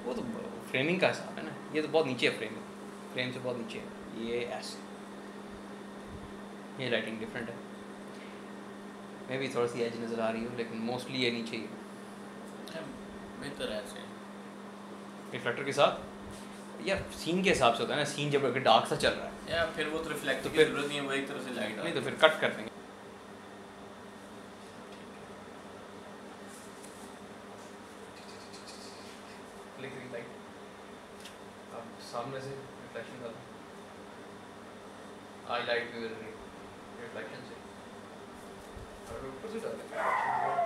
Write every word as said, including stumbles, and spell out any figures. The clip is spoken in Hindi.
वो तो फ्रेमिंग का हिसाब है ना, ये तो बहुत नीचे है, फ्रेम फ्रेम से बहुत नीचे है, ये ऐसे, ये लाइटिंग डिफरेंट है, मैं भी थोड़ी सी एज नज़र आ रही हूँ, लेकिन मोस्टली ये नीचे ही है बेहतर है ऐसे रिफ्लेक्टर के साथ। या सीन के हिसाब से होता है ना, सीन जब अगर डार्क सा चल रहा है या फिर वो तो रिफ्लेक्ट तो की फिर जरूरत नहीं है, वही तरह से लाइट नहीं तो फिर कट कर देंगे। सामने से रिफ्लेक्शन का हाईलाइट भी रिफ्लेक्शन से और ऊपर से